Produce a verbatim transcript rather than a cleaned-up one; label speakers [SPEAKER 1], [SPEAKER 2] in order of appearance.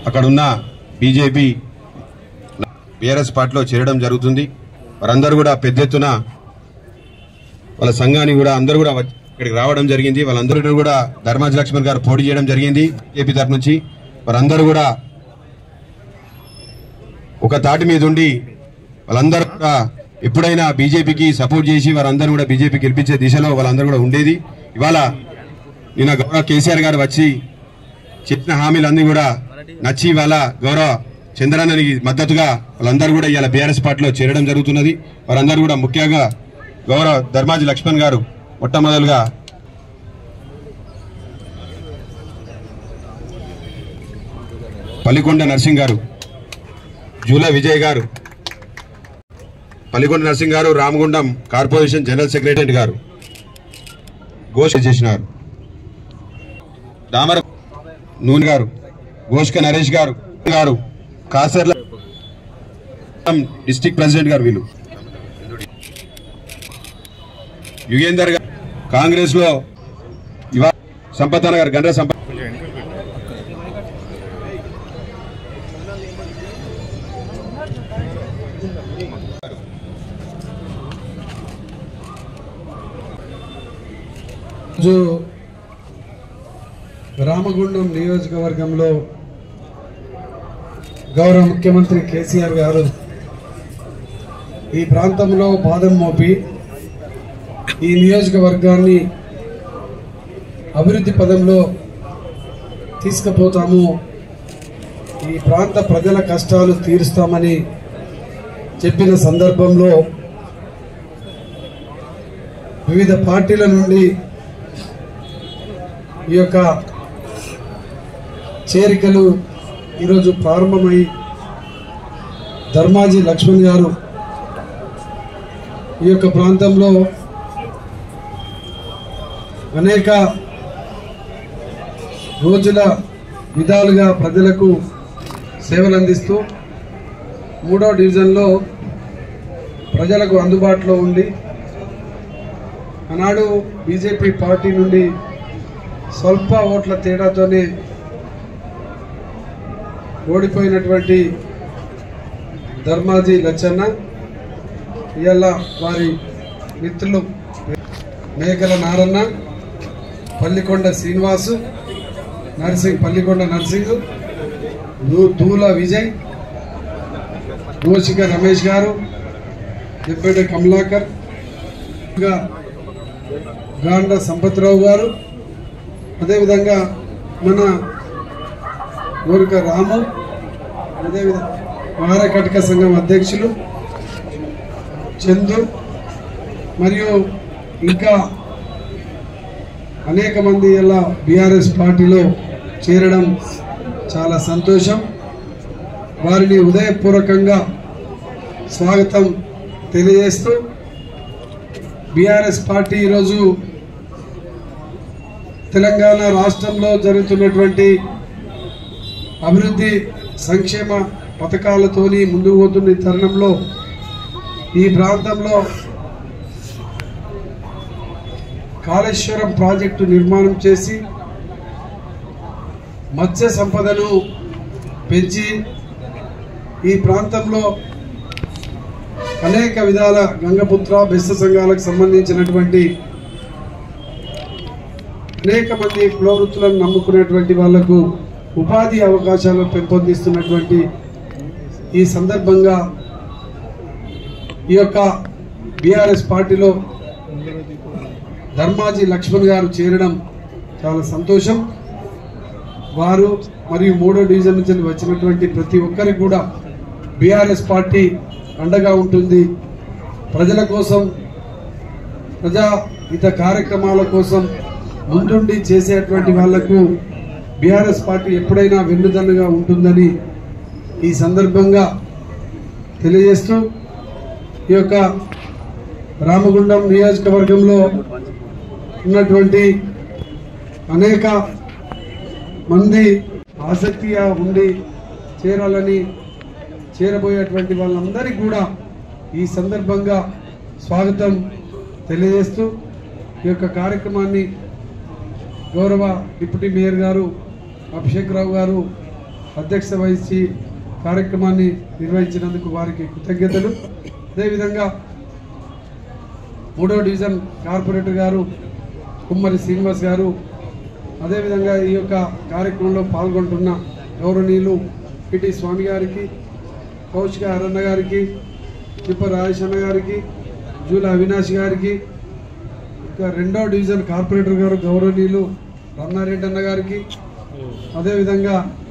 [SPEAKER 1] అక్కడున్న BJP BRS పార్టీలో చేరడం జరుగుతుంది. వారందరూ కూడా పెద్ద ఎత్తున వాళ్ళ సంఘాన్ని కూడా అందరూ కూడా ఇక్కడికి రావడం జరిగింది. వాళ్ళందరూ కూడా ధర్మాజి లక్ష్మణ్ గారు పోటీ చేయడం జరిగింది బీజేపీ తరఫు నుంచి. వారందరూ కూడా ఒక తాటి మీద ఉండి వాళ్ళందరూ కూడా ఎప్పుడైనా బీజేపీకి సపోర్ట్ చేసి వారందరూ కూడా బీజేపీ గెలిపించే దిశలో వాళ్ళందరూ కూడా ఉండేది. ఇవాళ నిన్న గౌరవ కేసీఆర్ గారు వచ్చి చెప్పిన హామీలన్నీ కూడా నచ్చి ఇవాళ గౌరవ చంద్రన్నకి మద్దతుగా వాళ్ళందరూ కూడా ఇవాళ బీఆర్ఎస్ పార్టీలో చేరడం జరుగుతున్నది. వారందరూ కూడా ముఖ్యంగా గౌరవ ధర్మాజి లక్ష్మణ్ గారు మొట్టమొదలుగా పల్లికొండ నర్సింగ్ గారు, జూల విజయ్ గారు, పల్లికొండ నర్సింగ్ గారు రామగుండం కార్పొరేషన్ జనరల్ సెక్రటరీ గారు ఘోష్ చేసినారు. దామర నూనె గారు, ఘోష్క నరేష్ గారు గారు కాసర్ల డిస్ట్రిక్ట్ ప్రెసిడెంట్ గారు, వీళ్ళు యుగేందర్ గారు కాంగ్రెస్ లో ఇవాళ సంపత్ గారు గండ్ర సంపత్
[SPEAKER 2] రామగుండం నియోజకవర్గంలో గౌరవ ముఖ్యమంత్రి కేసీఆర్ గారు ఈ ప్రాంతంలో పాదం మోపి ఈ నియోజకవర్గాన్ని అభివృద్ధి పదంలో తీసుకుపోతాము, ఈ ప్రాంత ప్రజల కష్టాలు తీరుస్తామని చెప్పిన సందర్భంలో వివిధ పార్టీల నుండి ఈ యొక్క చేరికలు ఈరోజు ప్రారంభమై ధర్మాజి లక్ష్మణ్ గారు ఈ యొక్క ప్రాంతంలో అనేక రోజుల విధాలుగా ప్రజలకు సేవలు అందిస్తూ మూడో డివిజన్లో ప్రజలకు అందుబాటులో ఉండి ఆనాడు బీజేపీ పార్టీ నుండి స్వల్ప ఓట్ల తేడాతోనే ఓడిపోయినటువంటి ధర్మాజి లచ్చన్న ఇవాళ వారి మిత్రులు మేకల నారన్న, పల్లికొండ శ్రీనివాసు, నర్సింగ్ పల్లికొండ నర్సింగ్, దూల విజయ్, దోషిక రమేష్ గారు, దెబ్బేట కమలాకర్, గాండ్ర సంపత్రావు గారు, అదేవిధంగా మన ఊరిక రాము, అదేవిధంగా మహారకటక సంఘం అధ్యక్షులు చందు మరియు ఇంకా అనేక మంది ఇలా బీఆర్ఎస్ పార్టీలో చేరడం చాలా సంతోషం. వారిని ఉదయపూర్వకంగా స్వాగతం తెలియజేస్తూ బీఆర్ఎస్ పార్టీ ఈరోజు తెలంగాణ రాష్ట్రంలో జరుగుతున్నటువంటి అభివృద్ధి సంక్షేమ పథకాలతోని ముందుకు పోతున్న తరుణంలో ఈ ప్రాంతంలో కాళేశ్వరం ప్రాజెక్టు నిర్మాణం చేసి మత్స్య సంపదను పెంచి ఈ ప్రాంతంలో అనేక విధాల గంగపుత్ర బెస్త సంఘాలకు సంబంధించినటువంటి అనేక మంది కులవృత్తులను నమ్ముకునేటువంటి వాళ్లకు ఉపాధి అవకాశాలు పెంపొందిస్తున్నటువంటి ఈ సందర్భంగా ఈ యొక్క బీఆర్ఎస్ పార్టీలో ధర్మాజి లక్ష్మణ్ గారు చేరడం చాలా సంతోషం. వారు మరియు మూడో డివిజన్ నుంచి వచ్చినటువంటి ప్రతి ఒక్కరికి కూడా బీఆర్ఎస్ పార్టీ అండగా ఉంటుంది. ప్రజల కోసం, ప్రజా హిత కార్యక్రమాల కోసం ముందుండి చేసేటువంటి వాళ్లకు బీఆర్ఎస్ పార్టీ ఎప్పుడైనా వెన్నుదన్నుగా ఉంటుందని ఈ సందర్భంగా తెలియజేస్తూ ఈ యొక్క రామగుండం నియోజకవర్గంలో ఉన్నటువంటి అనేక మంది ఆసక్తిగా ఉండి చేరాలని చేరబోయేటువంటి వాళ్ళందరికీ కూడా ఈ సందర్భంగా స్వాగతం తెలియజేస్తూ ఈ యొక్క కార్యక్రమాన్ని గౌరవ డిప్యూటీ మేయర్ గారు అభిషేక్ రావు గారు అధ్యక్షత వహించి కార్యక్రమాన్ని నిర్వహించినందుకు వారికి కృతజ్ఞతలు. అదేవిధంగా మూడో డివిజన్ కార్పొరేటర్ గారు కుమ్మరి శ్రీనివాస్ గారు, అదేవిధంగా ఈ యొక్క కార్యక్రమంలో పాల్గొంటున్న గౌరవనీయులు పిటి స్వామి గారికి, కౌశిక అరన్న గారికి, చిప్ప రాజేష్ అన్న గారికి, జూల అవినాష్ గారికి, ఇంకా రెండో డివిజన్ కార్పొరేటర్ గారు గౌరవనీయులు రమణారెడ్డి అన్న గారికి, అదేవిధంగా